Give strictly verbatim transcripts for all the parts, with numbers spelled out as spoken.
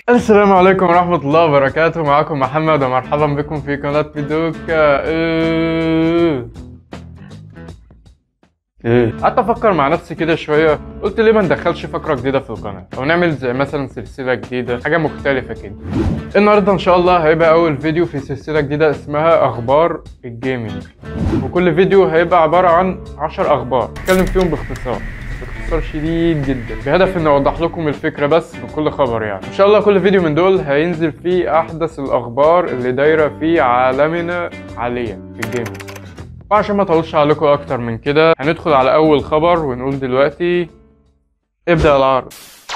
السلام عليكم ورحمة الله وبركاته. معكم محمد ومرحبا بكم في قناة فيدوكا. ايه ايه قعدت افكر مع نفسي كده شوية، قلت ليه ما ندخلش فقرة جديدة في القناة او نعمل زي مثلا سلسلة جديدة، حاجة مختلفة كده. النهاردة ان شاء الله هيبقى اول فيديو في سلسلة جديدة اسمها اخبار الجيمنج، وكل فيديو هيبقى عبارة عن عشر اخبار اتكلم فيهم باختصار باختصار شديد جدا، بهدف ان اوضح لكم الفكره بس في كل خبر. يعني ان شاء الله كل فيديو من دول هينزل فيه احدث الاخبار اللي دايره في عالمنا حاليا في الجيمنج. وعشان ما اطولش عليكم اكتر من كده هندخل على اول خبر ونقول دلوقتي ابدا العرض.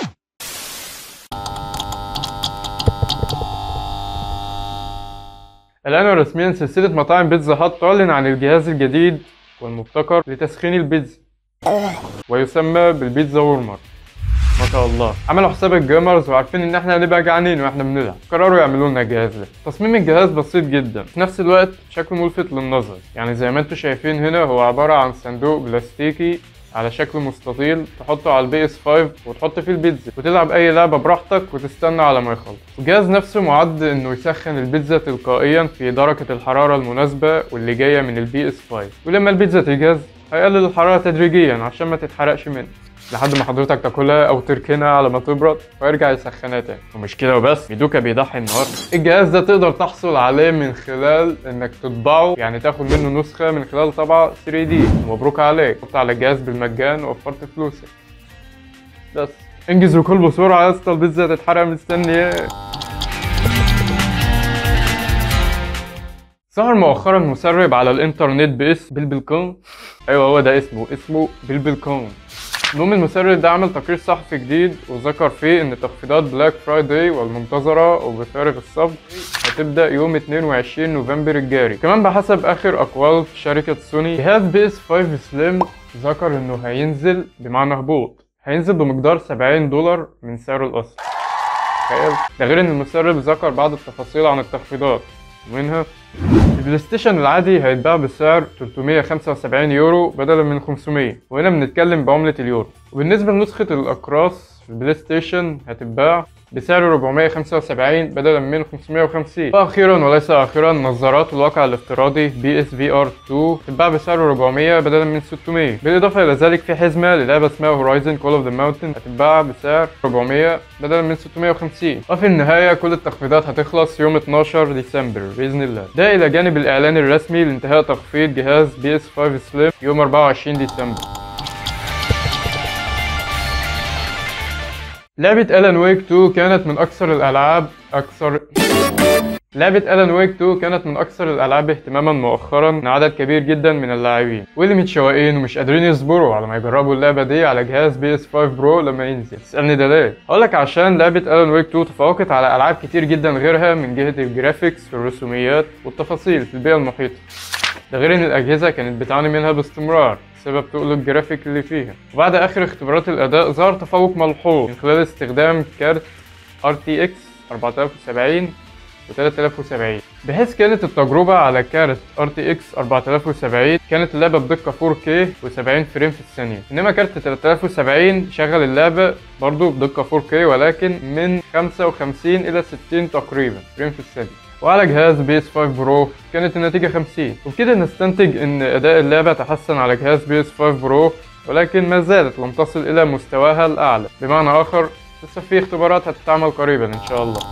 الان رسميا سلسله مطاعم بيتزا هات تعلن عن الجهاز الجديد والمبتكر لتسخين البيتزا ويسمى بالبيتزا وورمر. ما شاء الله، عملوا حساب الجيمرز وعارفين ان احنا هنبقى جعانين واحنا بنلعب، قرروا يعملوا لنا الجهاز ده. تصميم الجهاز بسيط جدا، في نفس الوقت شكله ملفت للنظر. يعني زي ما انتم شايفين هنا هو عباره عن صندوق بلاستيكي على شكل مستطيل تحطه على البي اس خمسة وتحط فيه البيتزا وتلعب اي لعبه براحتك وتستنى على ما يخلص. الجهاز نفسه معد انه يسخن البيتزا تلقائيا في درجه الحراره المناسبه واللي جايه من البي اس خمسة، ولما البيتزا تجهز هيقلل الحراره تدريجيا عشان ما تتحرقش منه لحد ما حضرتك تاكلها او تركنها على ما تبرد ويرجع يسخنها تاني. ومش كده وبس، فيدوكا بيضحي النهارده. الجهاز ده تقدر تحصل عليه من خلال انك تطبعه، يعني تاخد منه نسخه من خلال طبعه ثري دي. مبروك عليك، حط على الجهاز بالمجان ووفرت فلوسك. بس انجز وكل بسرعه يا اسطى، البيتزا تتحرق مستني ايه؟ ظهر مؤخرا مسرب على الانترنت باسم بلبلكون. ايوه هو ده اسمه اسمه بلبلكون. المهم المسرب ده عمل تقرير صحفي جديد وذكر فيه ان تخفيضات بلاك فرايداي والمنتظره وبفارغ الصبر هتبدا يوم اتنين وعشرين نوفمبر الجاري. كمان بحسب اخر اقوال شركه سوني، جهاز بي اس خمسة سليم ذكر انه هينزل بمعنى هبوط، هينزل بمقدار سبعين دولار من سعره الاصلي. تخيل. ده غير ان المسرب ذكر بعض التفاصيل عن التخفيضات، ومنها البلاي ستيشن العادي هيتباع بسعر تلتمية وخمسة وسبعين يورو بدلا من خمسمية، وهنا بنتكلم بعملة اليورو. وبالنسبة لنسخة الأقراص في البلاي ستيشن هتتباع بسعر أربعمية وخمسة وسبعين بدلا من خمسمية وخمسين. وأخيرا وليس آخرا، نظارات الواقع الافتراضي بي اس في ار اتنين هتتباع بسعر أربعمية بدلا من ستمية. بالإضافة إلى ذلك في حزمة للعبة اسمها هورايزن كول اوف ذا ماونتن هتتباع بسعر أربعمية بدلا من ستمية وخمسين. وفي النهاية كل التخفيضات هتخلص يوم اتناشر ديسمبر بإذن الله، ده إلى جانب الإعلان الرسمي لانتهاء تخفيض جهاز بي اس خمسة سليم يوم أربعة وعشرين ديسمبر. لعبة ألان ويك اتنين كانت من أكثر الألعاب أكثر لعبة ألان ويك اتنين كانت من أكثر الألعاب اهتماما مؤخرا من عدد كبير جدا من اللاعبين، واللي متشوقين ومش قادرين يصبروا على ما يجربوا اللعبة دي على جهاز بي اس خمسة برو لما ينزل. تسألني ده ليه؟ هقولك عشان لعبة ألان ويك اتنين تفوقت على ألعاب كتير جدا غيرها من جهة الجرافيكس والرسوميات والتفاصيل في البيئة المحيطة. ده غير ان الاجهزه كانت بتعاني منها باستمرار بسبب تقل الجرافيك اللي فيها. وبعد اخر اختبارات الاداء ظهر تفوق ملحوظ من خلال استخدام كارت ار تي اكس أربعة آلاف وسبعين و تلاتة آلاف وسبعين، بحيث كانت التجربه على كارت ار تي اكس أربعة آلاف وسبعين كانت اللعبه بدقه فور كيه و70 فريم في الثانيه، انما كارت تلاتة آلاف وسبعين شغل اللعبه برضو بدقه فور كيه ولكن من خمسة وخمسين الى ستين تقريبا فريم في الثانيه. وعلى جهاز بي اس خمسة برو كانت النتيجة خمسين. وبكده نستنتج ان اداء اللعبة تحسن على جهاز بي اس خمسة برو، ولكن ما زالت لم تصل الى مستواها الاعلى. بمعنى اخر لسه في اختبارات هتتعمل قريبا ان شاء الله.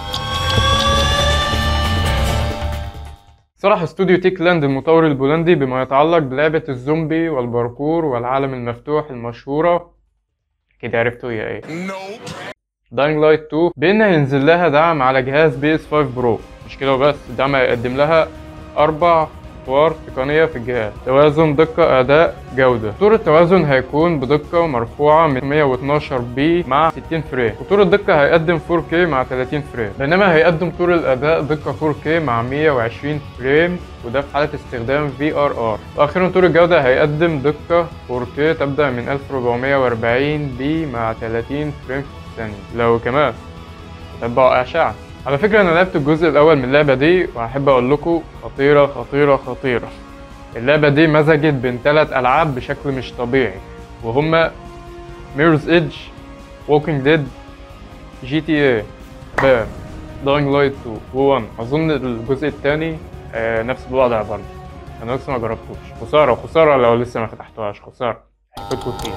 صرح استوديو تيك لاند المطور البولندي بما يتعلق بلعبة الزومبي والباركور والعالم المفتوح المشهورة، كده عرفتوا هي ايه؟ داينج لايت اتنين، بان هينزل لها دعم على جهاز بي اس خمسة برو. مش كده وبس، الدعم هيقدم لها اربع اطوار تقنيه في الجهاز: توازن، دقه، اداء، جوده. طور التوازن هيكون بدقه مرفوعه من مية واتناشر بي مع ستين فريم، وطور الدقه هيقدم فور كيه مع تلاتين فريم، بينما هيقدم طور الاداء دقه فور كيه مع مية وعشرين فريم، وده في حاله استخدام في ار ار. واخيرا طور الجوده هيقدم دقه فور كيه تبدا من ألف وأربعمية وأربعين بي مع تلاتين فريم ثانية لو كمان تتبعوا أشعة. على فكرة أنا لعبت الجزء الأول من اللعبة دي وهحب أقول لكم خطيرة خطيرة خطيرة. اللعبة دي مزجت بين ثلاث ألعاب بشكل مش طبيعي، وهما ميرز ايدج، ووكينج ديد، جي تي اي. بام. داينج لايت اتنين و1 اظن الجزء الثاني آه نفس الوضع برضه، انا لسه ما جربتوش. خساره خساره لو لسه ما فتحتوهاش، خساره هيفوتكوا كتير.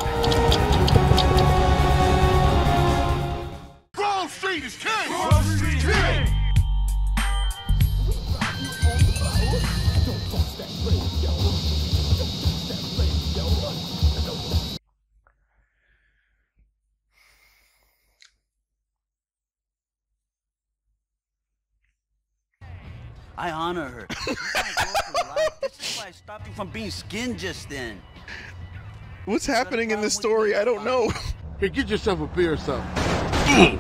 I honor her. This is why I stopped you from being skinned just then. What's happening in this story? I don't know. Hey, get yourself a beer or something.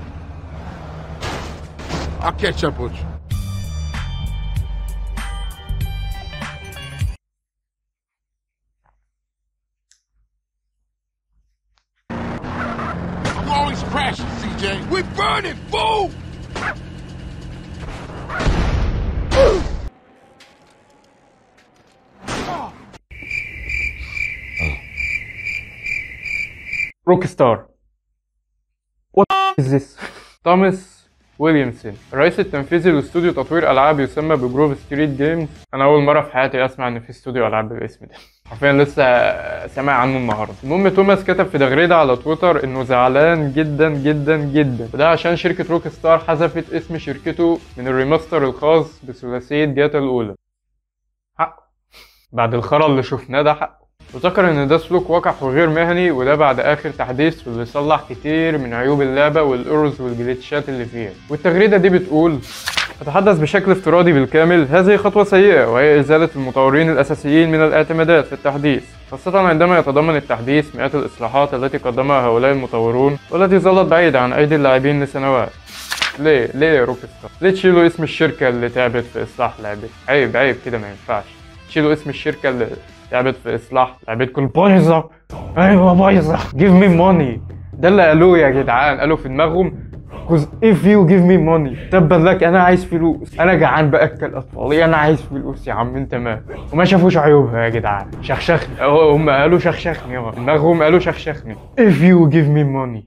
I'll catch up with you. I'm always crashing, C J. We burning, fool! روك ستار. What is this؟ توماس ويليامسون، الرئيس التنفيذي لاستوديو تطوير العاب يسمى بجروف ستريت جيمز. انا اول مره في حياتي اسمع ان في استوديو العاب بالاسم ده، حرفيا لسه سامع عنه النهارده. المهم توماس كتب في تغريده على تويتر انه زعلان جدا جدا جدا، وده عشان شركه روك ستار حذفت اسم شركته من الريماستر الخاص بثلاثيه جاتا الاولى. حقه بعد الخرا اللي شفناه ده، حقه. وذكر ان ده سلوك وقح وغير مهني، وده بعد اخر تحديث واللي صلح كتير من عيوب اللعبه والايرورز والجليتشات اللي فيها. والتغريده دي بتقول: أتحدث بشكل افتراضي بالكامل، هذه خطوه سيئه وهي ازاله المطورين الاساسيين من الاعتمادات في التحديث، خاصه عندما يتضمن التحديث مئات الاصلاحات التي قدمها هؤلاء المطورون والتي ظلت بعيده عن ايدي اللاعبين لسنوات. ليه ليه يا روك ستار؟ ليه تشيلوا اسم الشركه اللي تعبت في اصلاح لعبتي؟ عيب عيب كده، ما ينفعش تشيلوا اسم الشركه اللي تعبت في اصلاح لعبتكم بايظه. ايوه بايظه. جيف مي ماني، ده اللي قالوه يا جدعان، قالوا في دماغهم كوز اف يو جيف مي ماني، تبا لك انا عايز فلوس، انا جعان باكل اطفالي، انا عايز فلوس يا عم انت مال. وما شافوش عيوبها يا جدعان، شخشخني. هم قالوا شخشخني، اهو دماغهم قالوا شخشخني. اف يو جيف مي ماني.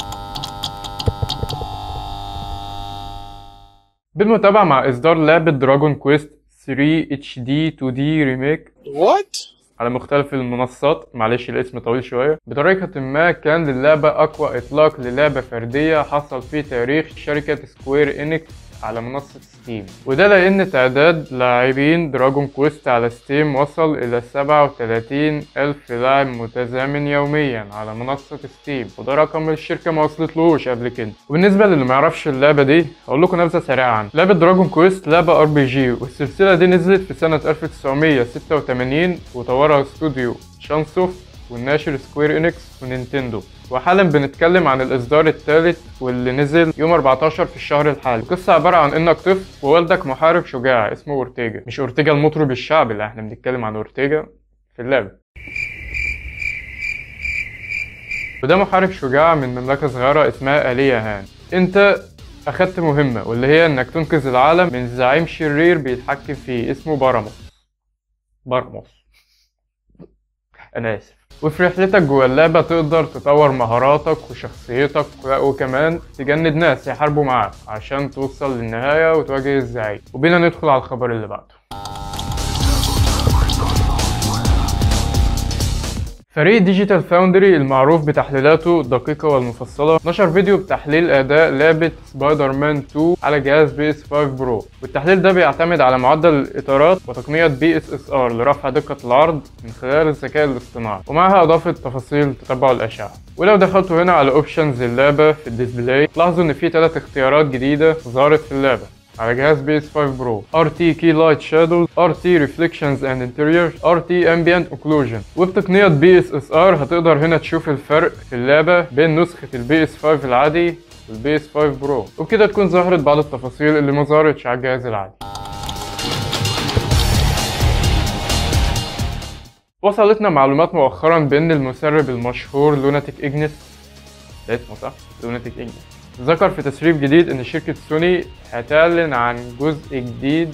بالمتابعه مع اصدار لعبه دراجون كويست ثري اتش دي تو دي ريميك What? على مختلف المنصات، معلش الاسم طويل شويه، بطريقه ما كان للعبه اقوى اطلاق للعبه فرديه حصل في تاريخ شركه سكوير انكس على منصه ستيم، وده لان تعداد لاعبين دراجون كويست على ستيم وصل الى سبعة وثلاثين الف لاعب متزامن يوميا على منصه ستيم، وده رقم الشركه ما وصلتلوش قبل كده. وبالنسبه للي ما يعرفش اللعبه دي، هقول لكم نبذه سريعه عنها. لعبه دراجون كويست لعبه ار بي جي، والسلسله دي نزلت في سنه ألف وتسعمية ستة وثمانين، وطورها استوديو شانسوفت والناشر سكوير انكس ونينتندو. وحالا بنتكلم عن الاصدار الثالث واللي نزل يوم أربعتاشر في الشهر الحالي. القصه عباره عن انك طفل ووالدك محارب شجاع اسمه اورتيجا، مش اورتيجا المطرب الشعبي، لا احنا بنتكلم عن اورتيجا في اللعبه. وده محارب شجاع من مملكه صغيره اسمها آلية هان. انت اخدت مهمه، واللي هي انك تنقذ العالم من زعيم شرير بيتحكم فيه اسمه باراموس. باراموس انا اسف. وفي رحلتك جوه اللعبة تقدر تطور مهاراتك وشخصيتك، وكمان تجند ناس يحاربوا معاك عشان توصل للنهاية وتواجه الزعيم. وبينا ندخل على الخبر اللي بعده. فريق ديجيتال فاوندري المعروف بتحليلاته الدقيقة والمفصلة نشر فيديو بتحليل أداء لعبة سبايدر مان تو على جهاز بي اس خمسة برو، والتحليل ده بيعتمد على معدل الإطارات وتقنية بي اس اس ار لرفع دقة العرض من خلال الذكاء الاصطناعي، ومعها إضافة تفاصيل تتبع الأشعة. ولو دخلتوا هنا على اوبشنز اللعبة في الديسبلاي، تلاحظوا إن في ثلاث اختيارات جديدة ظهرت في اللعبة على جهاز بي اس خمسة برو: ار تي Key Light Shadows، ار تي Reflections and Interior، ار تي Ambient Occlusion. وبتقنية بي اس اس ار هتقدر هنا تشوف الفرق في اللعبة بين نسخة البي اس خمسة العادي والبي اس خمسة برو، وبكده تكون ظهرت بعض التفاصيل اللي ما ظهرتش على الجهاز العادي. وصلتنا معلومات مؤخرا بان المسرب المشهور لوناتيك إجنس، ده اسمه صح؟ لوناتيك إجنس، ذكر في تسريب جديد ان شركة سوني هتعلن عن جزء جديد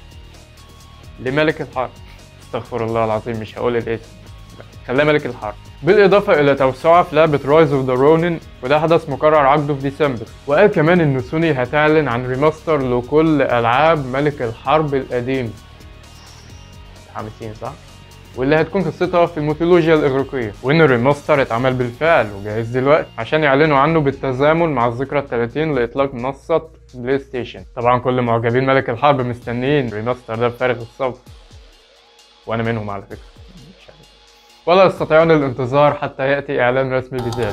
لملك الحرب. استغفر الله العظيم، مش هقول الاسم، خلاه ملك الحرب. بالاضافه الى توسعه في لعبه رايز اوف ذا رونين، وده حدث مقرر عقده في ديسمبر. وقال كمان ان سوني هتعلن عن ريماستر لكل العاب ملك الحرب القديم. متحمسين صح؟ واللي هتكون قصتها في الميثولوجيا الإغريقية، وإن الريماستر اتعمل بالفعل وجاهز دلوقتي عشان يعلنوا عنه بالتزامن مع الذكرى الثلاثين لإطلاق منصة بلاي ستيشن. طبعا كل معجبين ملك الحرب مستنيين الريماستر ده بفارغ الصبر، وأنا منهم على فكرة، ولا يستطيعون الانتظار حتى يأتي إعلان رسمي بذلك.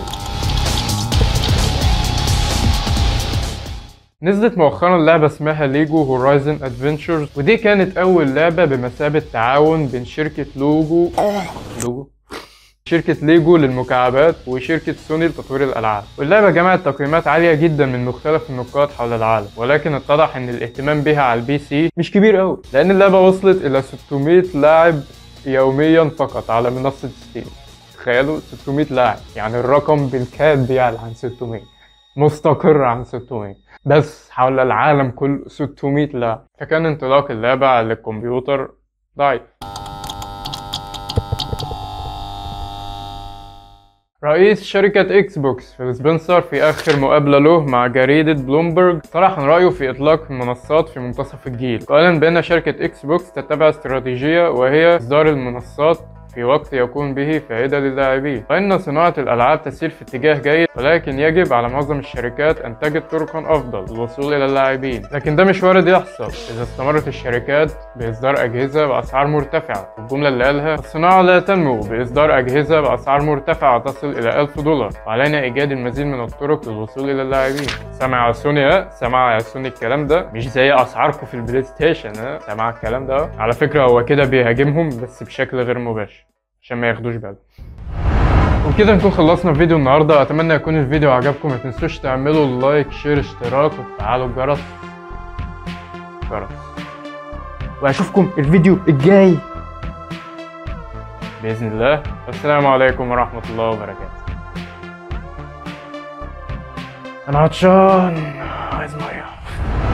نزلت مؤخرا لعبة اسمها ليجو هورايزن ادفنتشرز، ودي كانت أول لعبة بمثابة تعاون بين شركة لوجو لوجو شركة ليجو للمكعبات وشركة سوني لتطوير الألعاب. واللعبة جمعت تقييمات عالية جدا من مختلف النقاد حول العالم، ولكن اتضح إن الاهتمام بها على البي سي مش كبير أوي، لأن اللعبة وصلت إلى ستمية لاعب يوميا فقط على منصة ستيم. تخيلوا ستمية لاعب، يعني الرقم بالكاد بيعلى عن ستمية، مستقر عن ستمية، بس حول العالم كله ستمية لاعب. فكان انطلاق اللعبة على الكمبيوتر ضعيف. رئيس شركة اكس بوكس فيل سبنسر في اخر مقابلة له مع جريدة بلومبرج صرح عن رأيه في اطلاق المنصات في منتصف الجيل، قائلا بان شركة اكس بوكس تتبع استراتيجية وهي اصدار المنصات في وقت يكون به فائدة للاعبين، وإن صناعة الألعاب تسير في اتجاه جيد، ولكن يجب على معظم الشركات أن تجد طرقا أفضل للوصول إلى اللاعبين. لكن ده مش وارد يحصل إذا استمرت الشركات بإصدار أجهزة بأسعار مرتفعة. الجملة اللي قالها: الصناعة لا تنمو بإصدار أجهزة بأسعار مرتفعة تصل إلى ألف دولار، وعلينا إيجاد المزيد من الطرق للوصول إلى اللاعبين. سمع يا سوني؟ ها سمع يا سوني الكلام ده؟ مش زي أسعاركم في البلاي ستيشن. ها سمع الكلام ده؟ على فكرة هو كده بيهاجمهم بس بشكل غير مباشر عشان ما ياخدوش بالهم. وبكده نكون خلصنا فيديو النهارده. اتمنى يكون الفيديو عجبكم، ما تنسوش تعملوا لايك شير اشتراك وتفعلوا الجرس جرس واشوفكم الفيديو الجاي باذن الله. والسلام عليكم ورحمه الله وبركاته. انا عطشان عايز ميه.